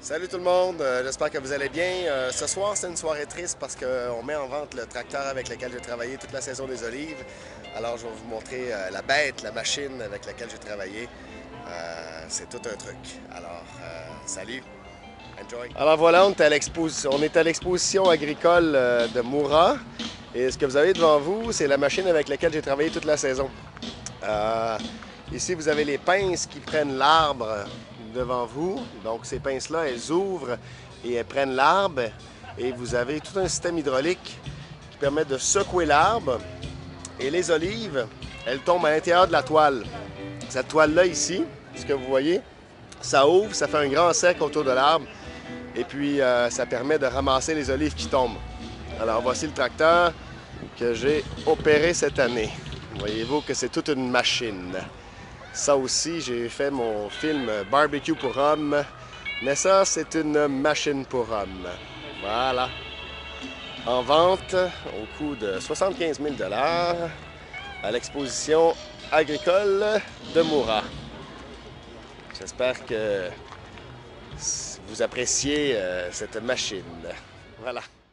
Salut tout le monde, j'espère que vous allez bien. Ce soir, c'est une soirée triste parce qu'on met en vente le tracteur avec lequel j'ai travaillé toute la saison des olives. Alors, je vais vous montrer la bête, la machine avec laquelle j'ai travaillé. C'est tout un truc. Alors, salut, enjoy. Alors voilà, on est à l'exposition agricole de Moura. Et ce que vous avez devant vous, c'est la machine avec laquelle j'ai travaillé toute la saison. Euh, Ici, vous avez les pinces qui prennent l'arbre devant vous. Donc, ces pinces-là, elles ouvrent et elles prennent l'arbre. Et vous avez tout un système hydraulique qui permet de secouer l'arbre. Et les olives, elles tombent à l'intérieur de la toile. Cette toile-là ici, ce que vous voyez, ça ouvre, ça fait un grand cercle autour de l'arbre. Et puis, ça permet de ramasser les olives qui tombent. Alors, voici le tracteur que j'ai opéré cette année. Voyez-vous que c'est toute une machine. Ça aussi, j'ai fait mon film Barbecue pour hommes, mais ça, c'est une machine pour hommes. Voilà. En vente au coût de 75 000 à l'exposition agricole de Moura. J'espère que vous appréciez cette machine. Voilà.